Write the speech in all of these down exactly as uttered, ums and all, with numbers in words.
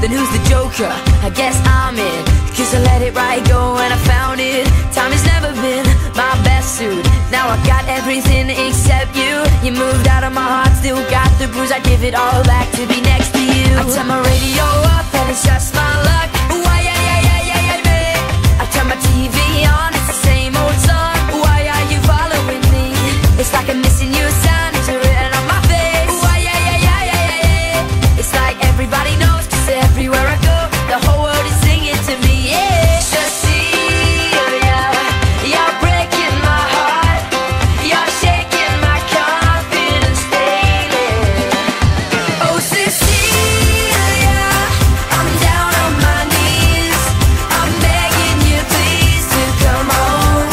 then who's the joker? I guess I'm in, cause I let it right go and I found it. Time has never been my best suit. Now I got everything except you. You moved out of my heart, still got the bruise. I give it all back to be next to you. I turn my radio up and it's just my luck. Why, yeah, yeah, yeah, yeah, yeah, yeah. I turn my T V on, it's the same old song. Why are you following me? It's like I'm missing you, sign is written on my face. Why, yeah, yeah, yeah, yeah, yeah, yeah. It's like everybody knows, cause everywhere I go, the whole world is singing to me, yeah. Cecilia, you're breaking my heart. You're shaking my confidence daily. Oh, Cecilia, I'm down on my knees. I'm begging you please to come home.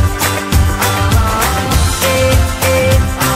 Eh, eh,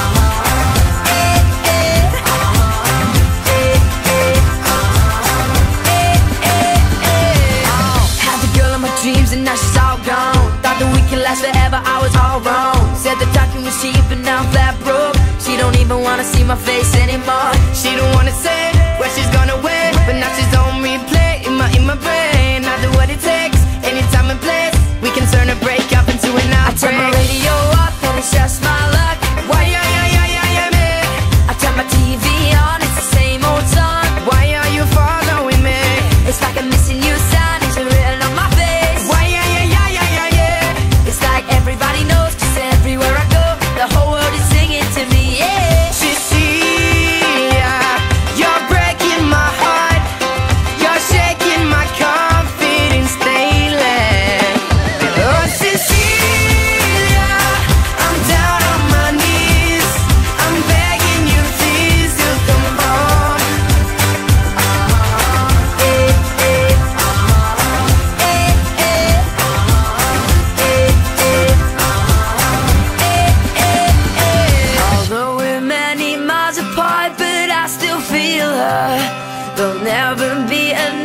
had the girl of my dreams and now she's all gone. Thought that we could last forever, I was all wrong. Said the talking was cheap and now I'm flat broke. She don't even wanna see my face anymore. She don't wanna say where she's gonna wait, but now she's on replay in my in my brain. I do what it takes, any time and place. We can turn a breakup into an I turn my outbreak. radio up and it's just my luck. Why, yeah, yeah, yeah, yeah, yeah, me? I turn my T V on, it's the same old song. Why are you following me? It's like I'm missing you, sign is written on my face. Why, yeah, yeah, yeah, yeah, yeah, yeah. It's like everybody knows, cause everywhere I go, the whole world is singing to me, yeah. Cecilia, you're breaking my heart. You're shaking my confidence daily. Oh, Cecilia, I'm down on my knees. I'm begging you please to come home. Eh, eh, eh, eh, eh, eh, eh. Although we're many miles apart, but I still feel her. There'll never be another